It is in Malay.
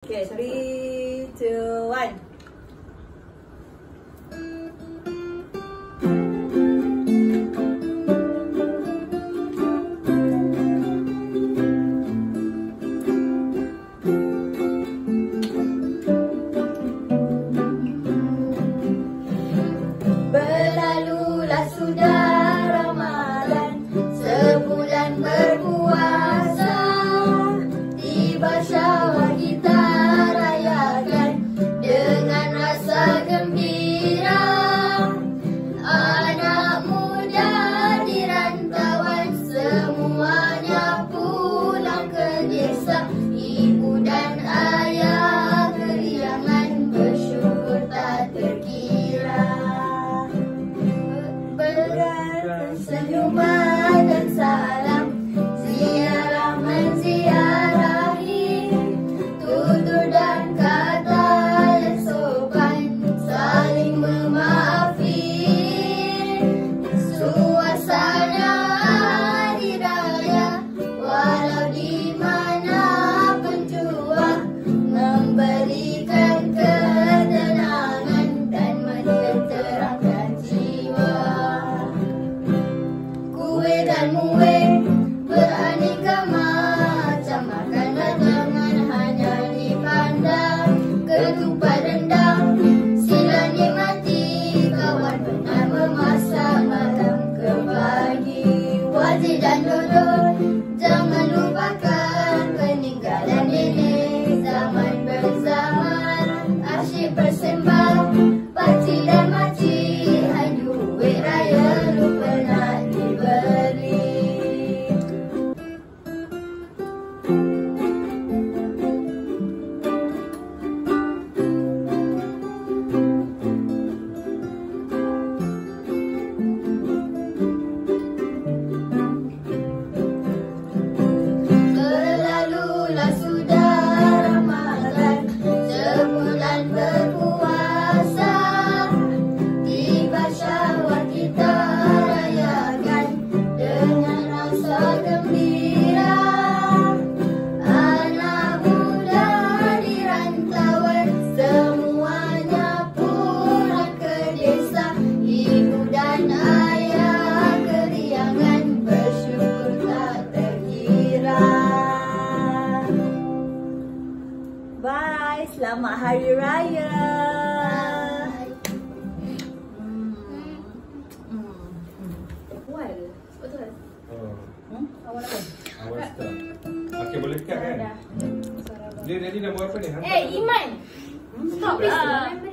Okay, 3, 2, 1. Berlalulah sudah Ramadan, sebulan berpuasa. Tiba syawal kita rayakan dengan rasa gembira. Anak muda di rantauan semuanya pulang ke desa. Ibu dan ayah keriangan bersyukur tak terkira. Senyuman dan salam, ziarah menziarahi, tutur dan kata yang sopan, saling memaafi. Suasana hari raya, walau di mana penjua, memberikan ketenangan dan menenteramkan jiwa. Kue dan mue beraneka macam, makanan jangan hanya dipandang. Ketupat rendang sila nikmati, kawan benar memasak malam ke pagi. Wajib dan dodol jangan lupakan, peninggalan nenek zaman berzaman. Asyik bersembah pakcik dan makcik, hai duit raya lupa nak dibeli. Berlalulah sudah Ramadan, sebulan berpuasa. Tiba syawal kita rayakan dengan rasa gembira. Anak muda di rantauan semuanya pulang ke desa. Ibu dan ayah keriangan bersyukur tak terkira. Bye. Selamat Hari Raya. Awal. Betul. Awal apa? Awal start. Okey, boleh dekat kan? Dia tadi dah buat apa ni? Iman! Stop lah.